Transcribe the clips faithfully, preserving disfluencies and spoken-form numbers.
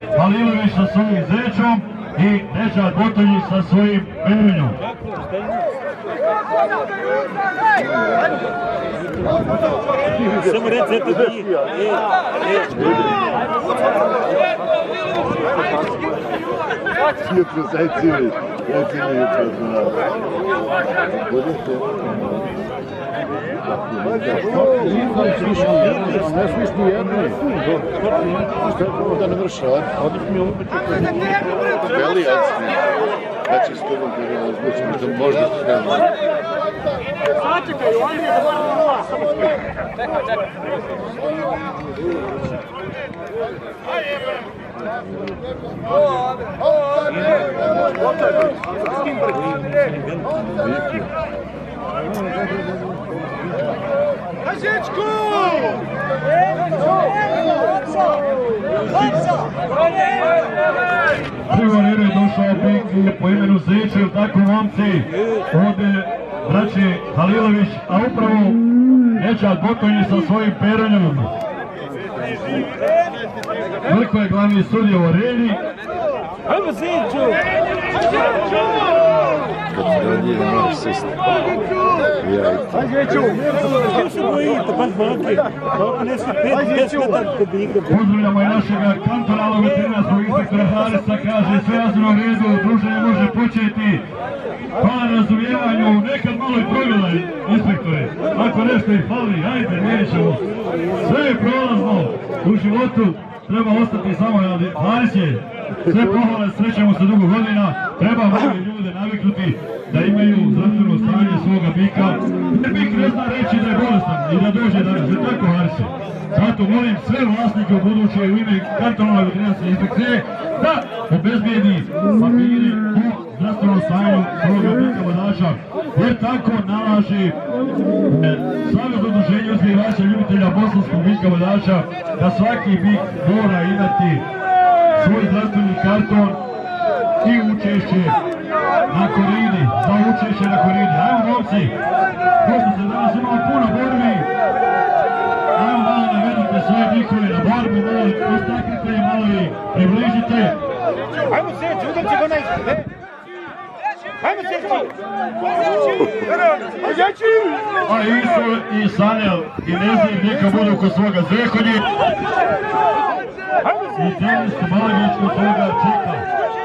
Halilović sa svojim Zečom i Neđad Botonjić sa svojim Peronjom. Samo reći, eto ti. Jutro zajcili, zajcili jutro znao. Budete? Ne smiš ni jedni. Što je prvo da ne vrša? Odi mi opet. Veli odski. Znači s tobom da ne razlučimo da možda skrenu. Sačekaj, on je da mora nula. Čekaj, čekaj. Kažičku! Prigovorio je došao Bik po imenu Zeče, ili tako momci, ovdje braće Halilović, a upravo Neđad Botonjić sa svojim Peronjom. Veliko je glavni sudija u areni. Ajmo Zeću! Kad se radi da moraš sesti. Ajde Zeću! Što se bojite, baš banke? Kako ne sve pet, deset metar kad bi igra. Pozdravljamo i našega kantonalnog veterinarskog inspektora Harisa, kaže sve jasno u redu, druženje može početi. Hvala na razumijevanju, nekad malo i pravila inspektore. Ako nešto i fali, ajde, nećemo. Sve je prolazno u životu, treba ostati samo Haris je. Sve pohvale, srećemo se dugo godina, treba mnogi ljude naviknuti da imaju zdravstveno stanje svoga bika. Jer bik ne zna reći da je bolestan i da dođe danas, je tako Harise? Zato molim sve vlasnike u buduće u ime kantonalne veterinarske inspekcije da obezbijedi papiri o zdravstvenom stanju svoga bika vodača, jer tako nalaže Savez udruženja uzgajivača ljubitelja bosanskog bika vodača da svaki bik mora imati svoj zdravstveni karton i učešće na Koridi, za učešće na Koridi. Ajmo momci, pošto se danas imamo puno borbi, ajmo malo navedite svoje bikove na borbu, malo istaknite i malo i približite. Ajmo Zeću, udaći go na ispred. Ajmo Zeću! A Iso i Sanel i Nezir neka budu kod svoga Zekonje. I tenis Balagić kod svoga Čeka.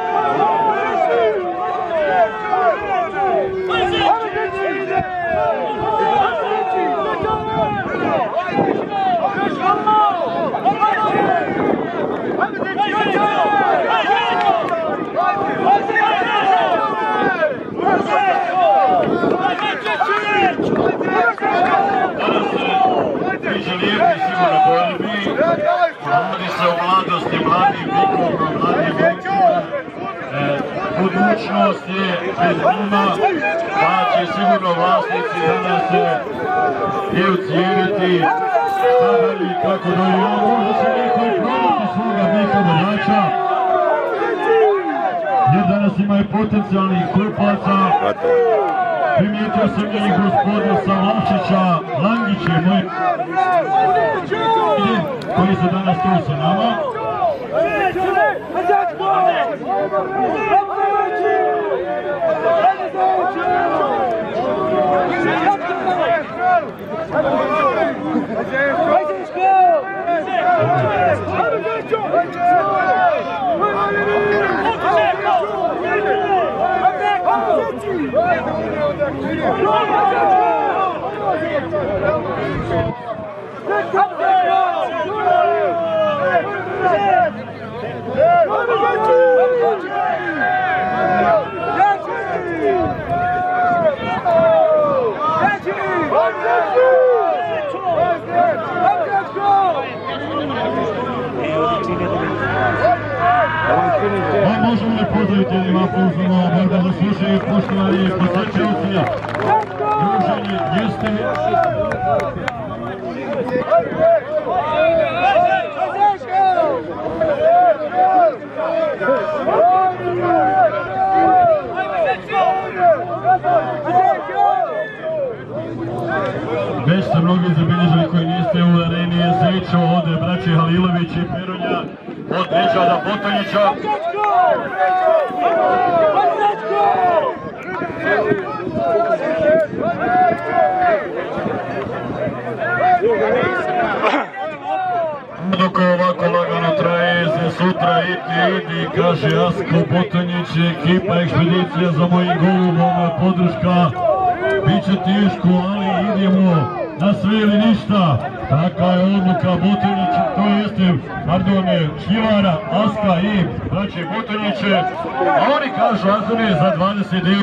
Radi se o mladosti, mladim bikovima, mladim momcima. Budućnost je pred njima, pa će sigurno vlasnici danas i ucijeniti šta dalje i kako dalje. A možda se neko i prodati svoga bika vodača, jer danas ima i potencijalnih kupaca. Primijetio sam njih gospodu Savlačića, Langiće, moji koji su danas tu sa nama. Možemo li pozdraviti jednim aplauzima borba za slušanje poštovanje posjećalcija. Druženje jeste... Već ste mnogi zabilježili koji niste u areni je Zečo, ovdje braće Halilović i Peronja, od Neđada Botonjića. Botonjića. Dok ovako lagano traje, za sutra idi, idi, kaže Asko Botonjić, ekipa ekspedicija za mojim golubom, podrška, bit će teško, ali idemo na sve ili ništa. Taka je odluka Botonjić, to jeste, pardon, Šljivara, Aska i braće Botonjiće, a oni kažu Azone za dvadeset devet.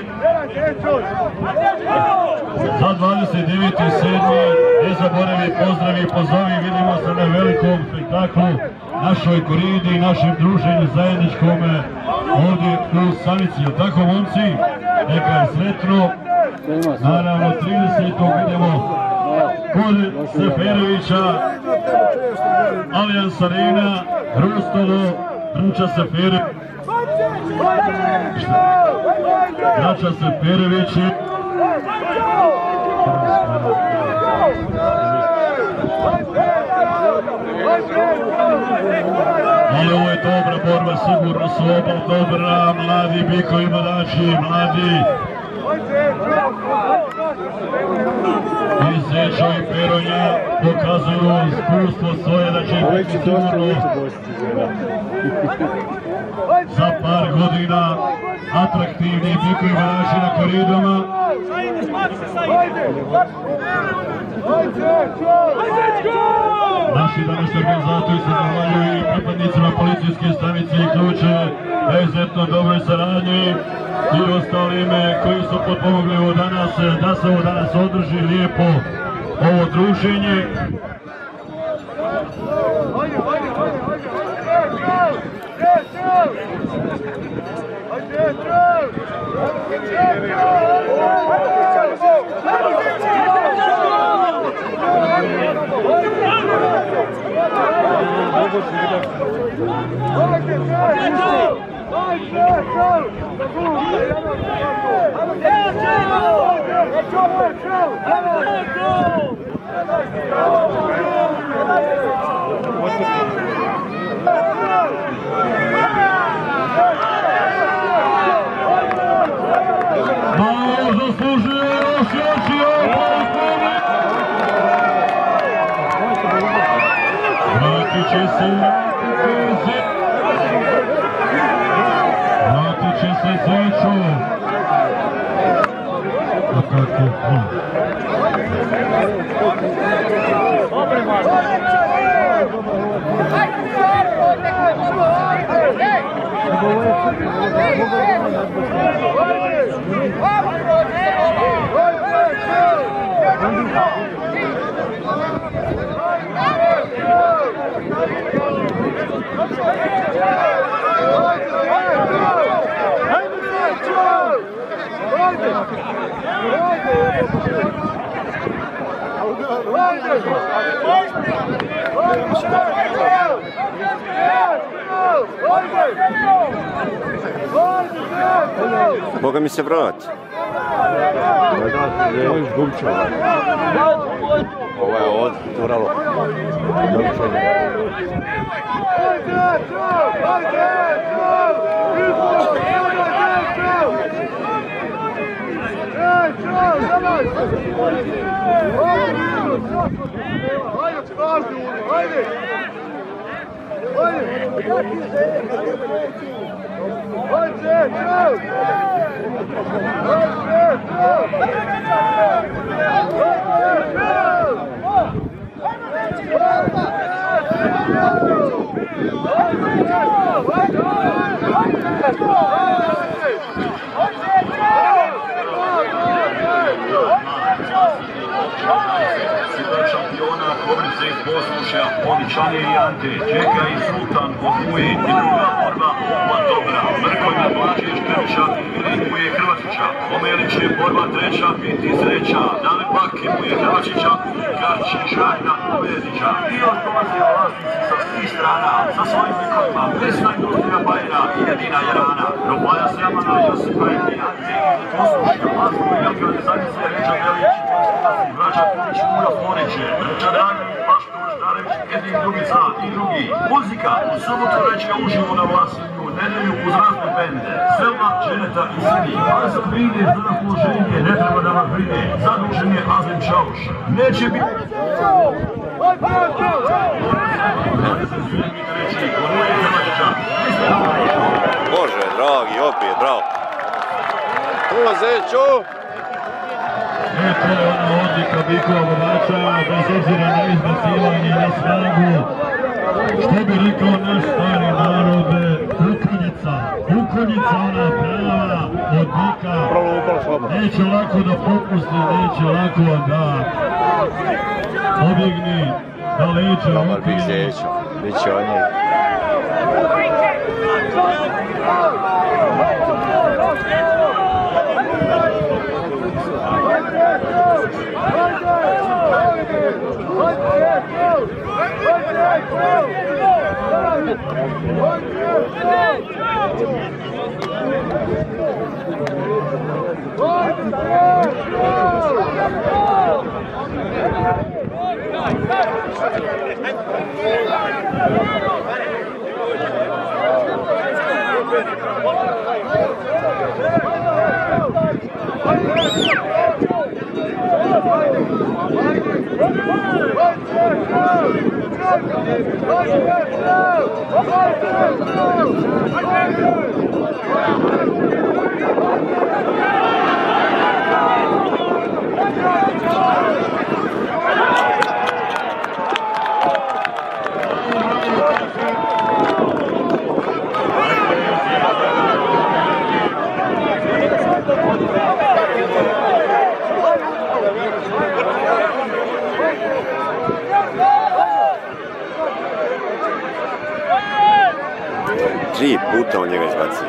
Za dvadeset deveti sedmi ne zaboravi, pozdravi, pozovi, vidimo se na velikom spektaklu našoj Koridi, našem druženju zajedničkom ovdje u Sanici. Tako, momci, neka je sretno. Naravno, tridesetog idemo kod Seferovića, Allianz Arena, Rustovo, Ruča Seferović. Ruča Seferović. Ali ovo je dobra borba, sigurno su oba dobra, mladi bikovi mladači, mladi. I Zečo i Peronja pokazuju iskustvo svoje da će biti sigurno za par godina atraktivni bikovi mladači na koridama. Naši današnji organizatori se zahvaljuju i pripadnicima policijske stanice i Ključe na izuzetno dobroj saradnji i ostalime koji su potpomogli ovo danas, da se ovo danas održi lijepo ovo druženje. Malo zaslužuje još još i opasnome. Vratit će se Vratit će se Zečo. A kako? Boga mi se vrati. Ovo je od Turalo. Šampiona Kobrice iz Bosnuša, Običanje i Ante, Čeka i Sultan, Oduje i druga borba, ova dobra, Mrkonja, Blaže Štrvića i Muje Hrvačića, Omelić je borba treća, biti sreća, Dale Bake, Muje Hrvačića, Garči, Žajna, Ubedića. I od dolaze vlasnici sa svih strana, sa svojim likovima, Vesna industrija Bajera, jedina je rana, Robaja Sremana, Josipa i Ante, Posluška, Lazlo i organizacija Ređa Delić, Vraća Kulić, Mura Floriće, Reča Dani, Baš Tužda, Larević, jedni drugica i drugi. Muzika u subotu reći uživo na Vlasinju, nedelju uz razne bende. Selma, Dženeta i Sani. Ali za brine za raspoloženje, ne treba da vas brine. Zadužen je Azim Čauš. Neće biti... Bože, dragi, opet, bravo. Tu, Zeću! E, to je ona odlika Bikova vodača, bez obzira na izbacivanje, na snagu. Što bi rekao naš stari narod, kukonjica, kukonjica ona prava od Bika. Neće lako da popusti, neće lako da pobjegni, da leće Dobar Bik upije. Zeću, bit će on njeg. Tri puta on njega izbacio.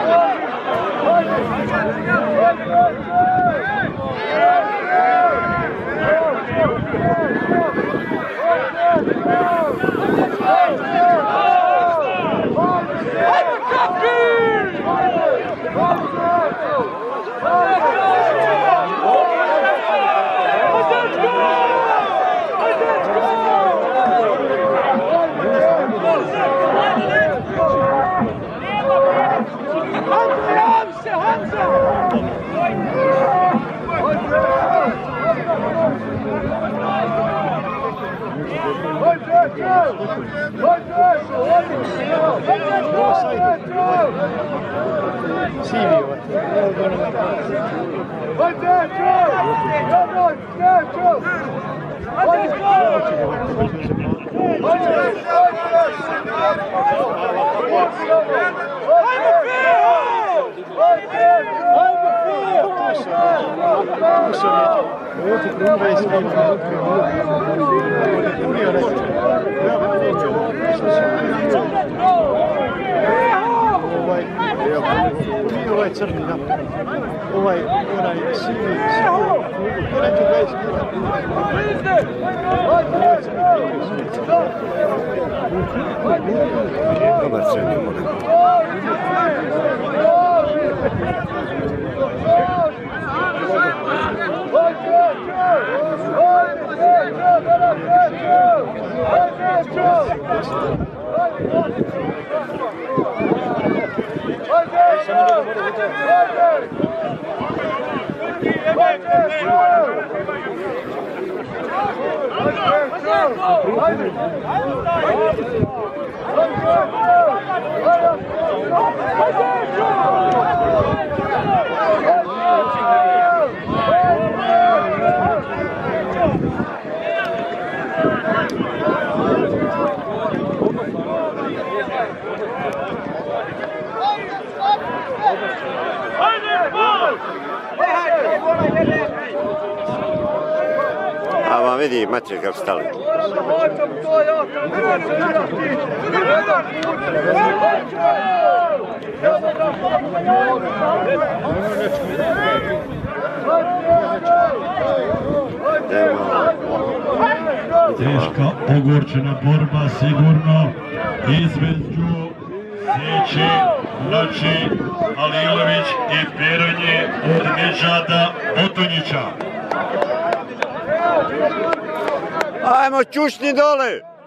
Ovaj crni napad, ovaj, onaj sivi, to neće dvadeset Dobar crni može. A vam vidi mater kako stali. Teška, ogorčena borba sigurno između Zeće, Lači, Alilović i Peronje od Međada Otonjića. Ajmo čušni dole!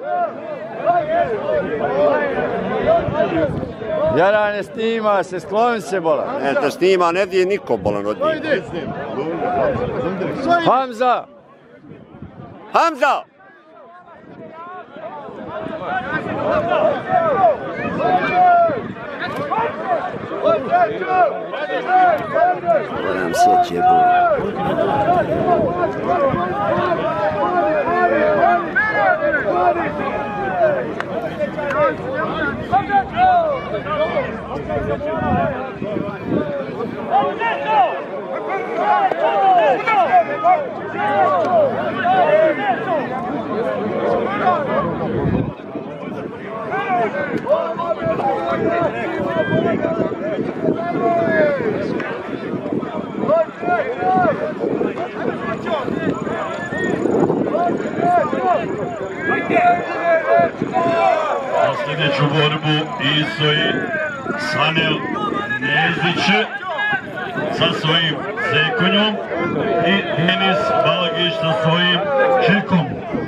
Jara ne snima se, skloni se bolan. Ne, da snima, ne vidi niko bolan od njih. Hamza! Hamza! Ovo nam sjeće bol. Na sljedeću borbu Isoji Sanel Nezić sa svojim Zekonjom i Denis Balagić sa svojim Čekom.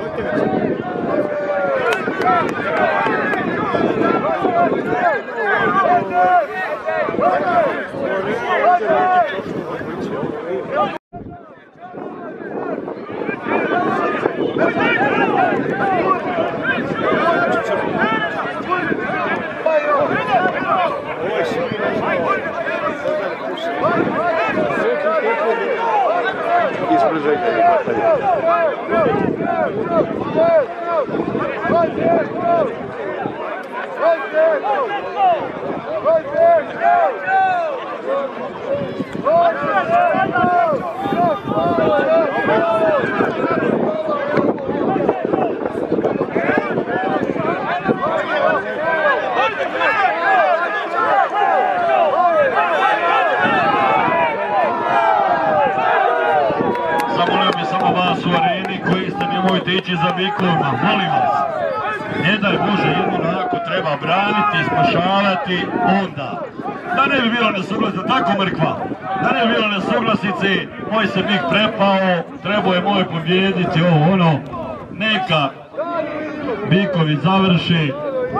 Zamolio bi samo vas u areni koji ste nemojte ići za bikovima, molim vas. Ne daj Bože, jedno onako treba braniti, spašavati, onda. Da ne bi bilo nesuglasice, tako mrkva. Da ne bi bilo nesuglasice, moj se bih prepao, trebao je moj pobjediti, ovo ono. Neka bikovi završi.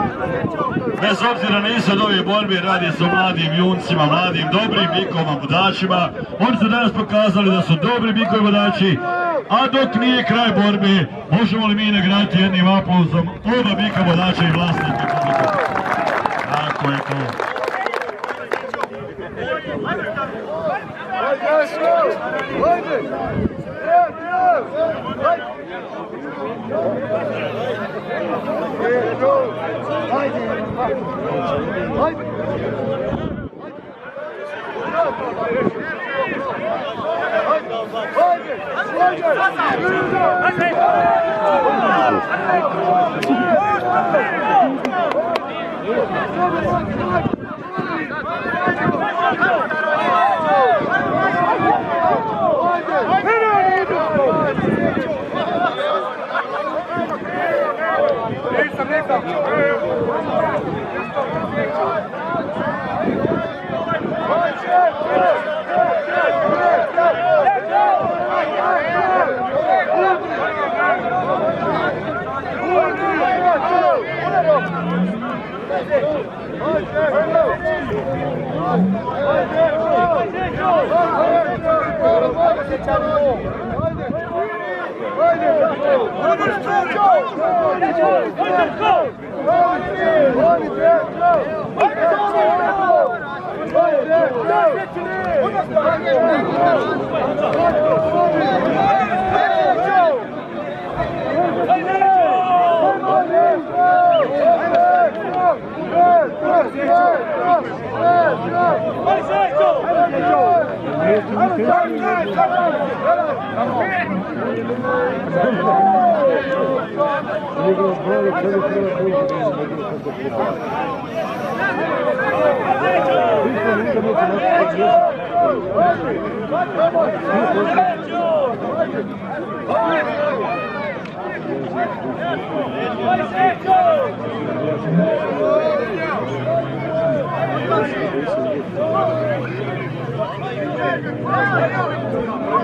Bez obzira na ishod ove borbe, radi se o mladim juncima, mladim dobrim bikovima, budačima. Oni su danas pokazali da su dobri bikovi budači, a dok nije kraj borbe, možemo li mi nagraditi jednim aplauzom oba bika budača i vlasnika publike. Tako je to.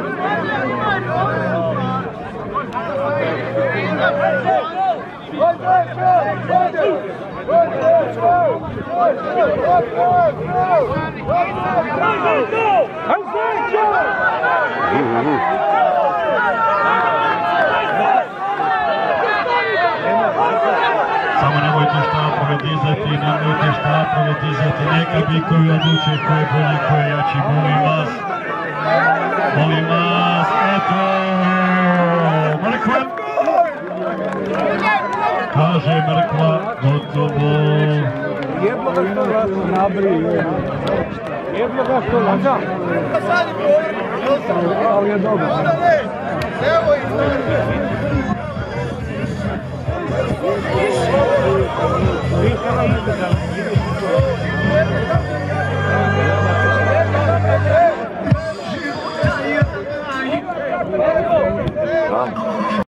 Let's go! Samo nemojte štapove dizati, nemojte štapove dizati, neka bikovi odluče ko je bolji, ko je jači, molim vas. Molim vas, eto, mrkva. Kaže mrkva, gotovo. Jedno ga što vas nabrije. Jedno ga što vas nabrije. Ali je dobro.